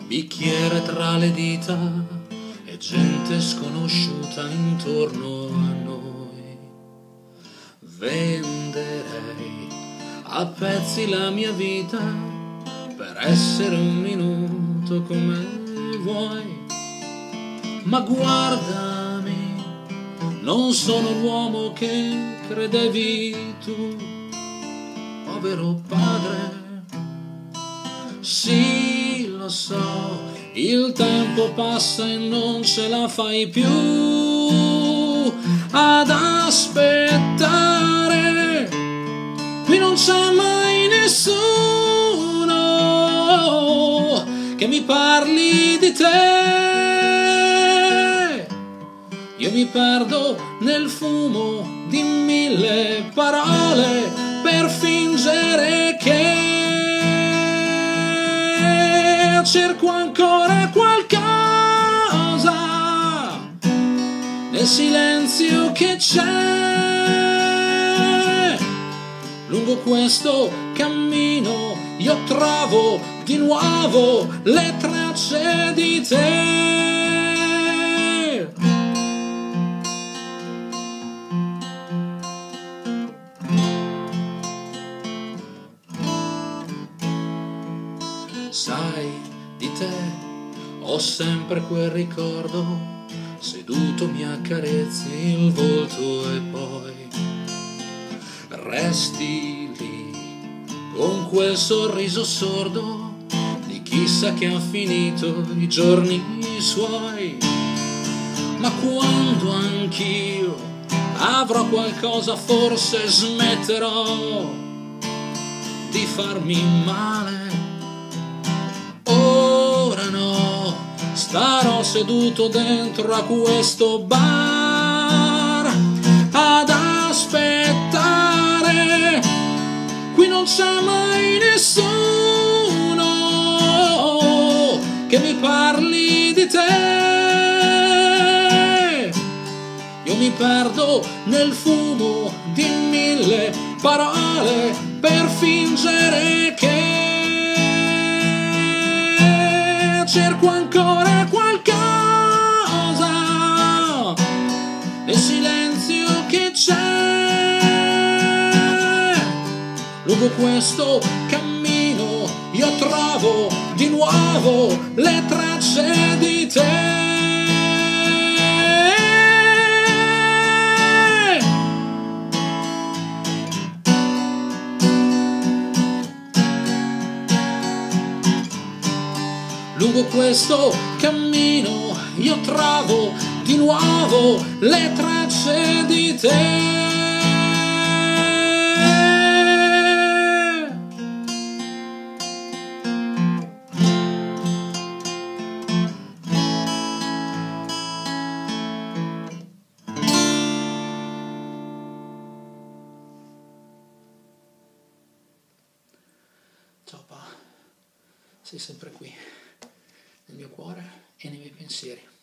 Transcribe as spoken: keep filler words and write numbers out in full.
bicchiere tra le dita e gente sconosciuta intorno a noi. Venderei a pezzi la mia vita per essere un minuto come vuoi, ma guardami, non sono l'uomo che credevi tu, povero padre. Sì, lo so, il tempo passa e non ce la fai più ad aspettare. Qui non c'è mai nessuno che mi parli di te. Io mi perdo nel fumo di mille parole per fingere che cerco ancora qualcosa nel silenzio che c'è. Lungo questo cammino io trovo di nuovo le tracce di te. Sai, di te ho sempre quel ricordo, seduto mi accarezzi il volto e poi resti lì con quel sorriso sordo di chissà che ha finito i giorni suoi. Ma quando anch'io avrò qualcosa forse smetterò di farmi male. Ora no, starò seduto dentro a questo bar ad aspettare. Qui non c'è mai nessuno che mi parli di te. Io mi perdo nel fumo di mille parole per fingere che cerco ancora qualcosa nel silenzio che c'è. Lungo questo cammino io trovo di nuovo le tracce di te. Lungo questo cammino io trovo di nuovo le tracce di te. Ciao Pa, sei sempre qui nel mio cuore e nei miei pensieri.